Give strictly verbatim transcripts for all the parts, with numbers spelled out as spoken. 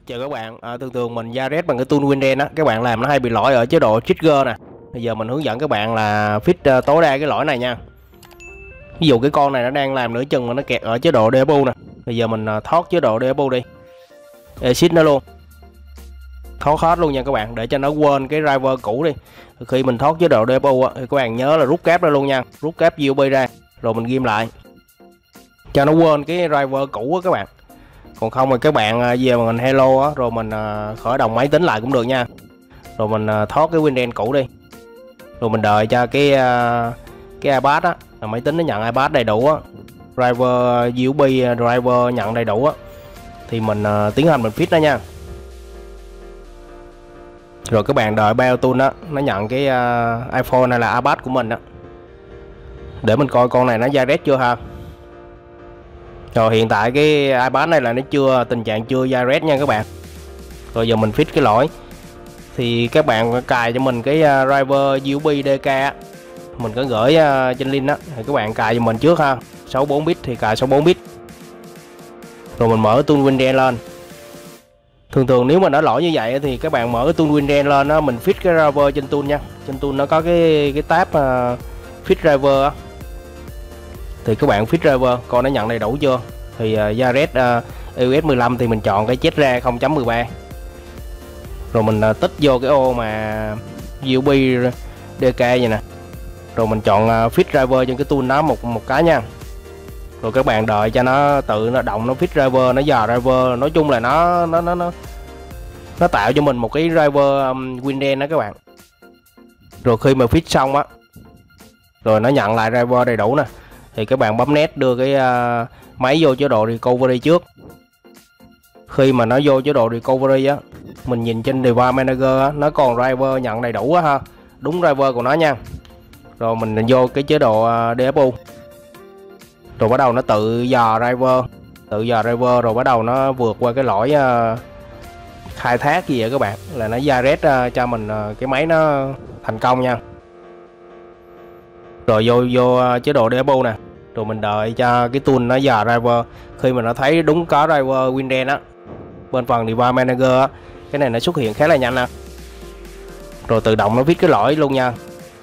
Chào các bạn, à, thường thường mình Yaret bằng cái tool Winren á, các bạn làm nó hay bị lỗi ở chế độ trigger nè. Bây giờ mình hướng dẫn các bạn là fix uh, tối đa cái lỗi này nha. Ví dụ cái con này nó đang làm nửa chừng mà nó kẹt ở chế độ debug nè. Bây giờ mình uh, thoát chế độ debug đi, exit nó luôn, thoát hết luôn nha các bạn, để cho nó quên cái driver cũ đi. Khi mình thoát chế độ debug á, thì các bạn nhớ là rút cáp ra luôn nha, rút cáp u ét bê ra, rồi mình ghim lại cho nó quên cái driver cũ á các bạn. Còn không thì các bạn về mình hello á, rồi mình khởi động máy tính lại cũng được nha. Rồi mình thoát cái Winren cũ đi, rồi mình đợi cho cái cái iPad á, là máy tính nó nhận iPad đầy đủ á, driver u ét bê driver nhận đầy đủ á, thì mình tiến hành mình fix nó nha. Rồi các bạn đợi BioTool á, nó nhận cái iPhone hay là iPad của mình á, để mình coi con này nó Yaret chưa ha. Rồi hiện tại cái iPad này là nó chưa, tình trạng chưa Yaret nha các bạn. Rồi giờ mình fix cái lỗi thì các bạn cài cho mình cái driver u ét bê đê ca, mình có gửi trên link đó, thì các bạn cài cho mình trước ha. Sáu mươi bốn bit thì cài sáu mươi bốn bit. Rồi mình mở tool Winren lên. Thường thường nếu mà nó lỗi như vậy thì các bạn mở cái tool Winren lên đó, mình fix cái driver trên tool nha. Trên tool nó có cái cái tab uh, fix driver á, thì các bạn fix driver coi nó nhận đầy đủ chưa. Thì uh, Yaret uh, i ô ét mười lăm thì mình chọn cái chết ra không chấm mười ba, rồi mình uh, tích vô cái ô mà u ét bê đê ca vậy nè, rồi mình chọn uh, fix driver trên cái tool đó một một cái nha. Rồi các bạn đợi cho nó tự nó động, nó fix driver, nó dò driver, nói chung là nó nó nó nó nó tạo cho mình một cái driver um, Winren đó các bạn. Rồi khi mà fix xong á, rồi nó nhận lại driver đầy đủ nè, thì các bạn bấm nét đưa cái uh, máy vô chế độ recovery trước. Khi mà nó vô chế độ recovery á, mình nhìn trên device manager á, nó còn driver nhận đầy đủ á ha, đúng driver của nó nha. Rồi mình vô cái chế độ uh, đê ép u, rồi bắt đầu nó tự dò driver, tự dò driver, rồi bắt đầu nó vượt qua cái lỗi uh, khai thác gì vậy các bạn, là nó Yaret uh, cho mình uh, cái máy nó thành công nha. Rồi vô vô uh, chế độ đê ép u nè, rồi mình đợi cho cái tool nó dò driver. Khi mà nó thấy đúng có driver Winren á, bên phần device manager á, cái này nó xuất hiện khá là nhanh nè, rồi tự động nó viết cái lỗi luôn nha.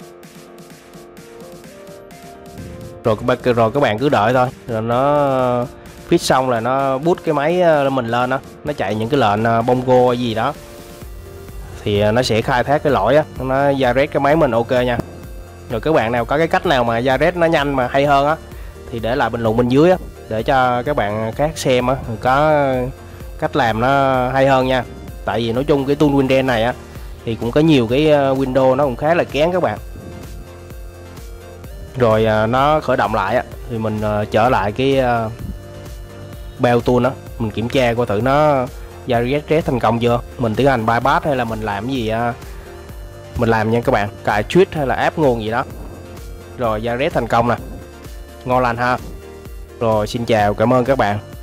Rồi rồi các bạn cứ đợi thôi, rồi nó fix xong là nó boot cái máy mình lên đó, nó chạy những cái lệnh bongo gì đó, thì nó sẽ khai thác cái lỗi á, nó Yaret cái máy mình ok nha. Rồi các bạn nào có cái cách nào mà Yaret nó nhanh mà hay hơn á, thì để lại bình luận bên dưới á, để cho các bạn khác xem á, có cách làm nó hay hơn nha. Tại vì nói chung cái tool Winren này á, thì cũng có nhiều cái window nó cũng khá là kén các bạn. Rồi nó khởi động lại á, thì mình trở lại cái BioTool đó, mình kiểm tra coi thử nó Yaret thành công chưa. Mình tiến hành bypass hay là mình làm cái gì mình làm nha các bạn, cài switch hay là áp nguồn gì đó. Rồi Yaret thành công nè, ngon lành ha. Rồi xin chào, cảm ơn các bạn.